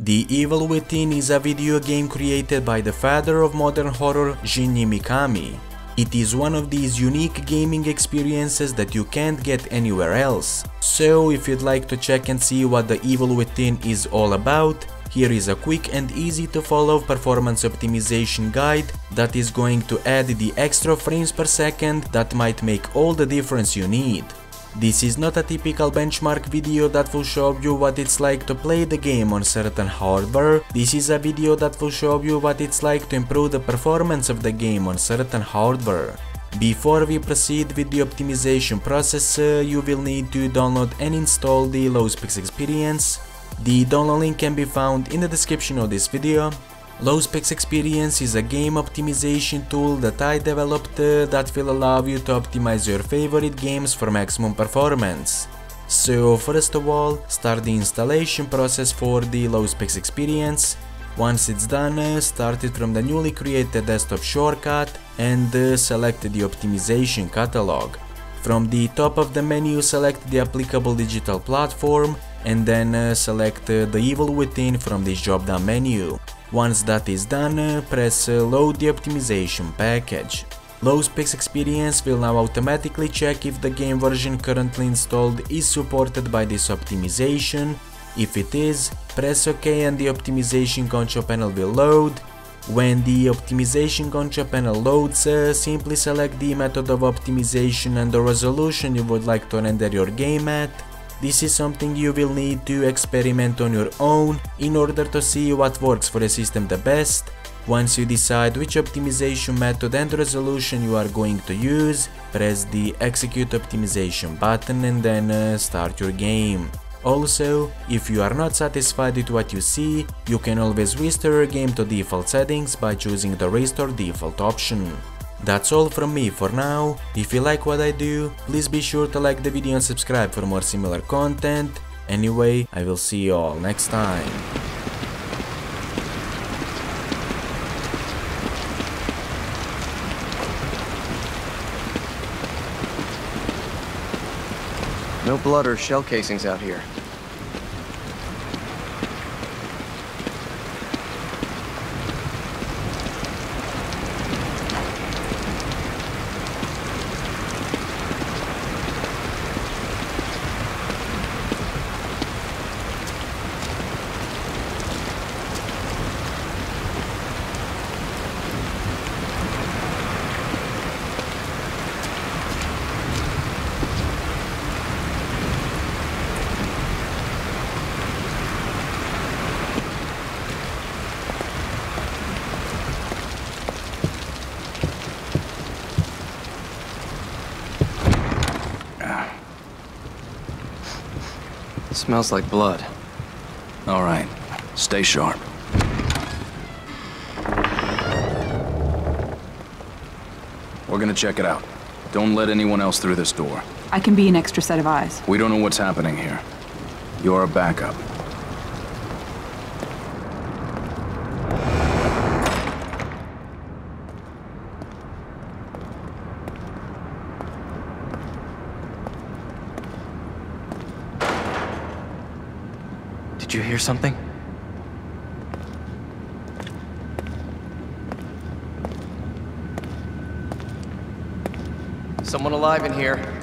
The Evil Within is a video game created by the father of modern horror, Shinji Mikami. It is one of these unique gaming experiences that you can't get anywhere else. So if you'd like to check and see what The Evil Within is all about, here is a quick and easy to follow performance optimization guide that is going to add the extra frames per second that might make all the difference you need. This is not a typical benchmark video that will show you what it's like to play the game on certain hardware. This is a video that will show you what it's like to improve the performance of the game on certain hardware. Before we proceed with the optimization process, you will need to download and install the Lowspex Experience. The download link can be found in the description of this video. Lowspex Experience is a game optimization tool that I developed that will allow you to optimize your favorite games for maximum performance. So first of all, start the installation process for the Lowspex Experience. Once it's done, start it from the newly created desktop shortcut and select the optimization catalog. From the top of the menu, select the applicable digital platform and then select The Evil Within from this drop-down menu. Once that is done, press load the optimization package. Lowspex Experience will now automatically check if the game version currently installed is supported by this optimization. If it is, press OK and the optimization control panel will load. When the optimization control panel loads, simply select the method of optimization and the resolution you would like to render your game at. This is something you will need to experiment on your own in order to see what works for the system the best. Once you decide which optimization method and resolution you are going to use, press the execute optimization button and then start your game. Also, if you are not satisfied with what you see, you can always restore your game to default settings by choosing the restore default option. That's all from me for now. If you like what I do, please be sure to like the video and subscribe for more similar content. Anyway, I will see you all next time. No blood or shell casings out here. Smells like blood. All right, stay sharp. We're gonna check it out. Don't let anyone else through this door. I can be an extra set of eyes. We don't know what's happening here. You're a backup. Did you hear something? Someone alive in here.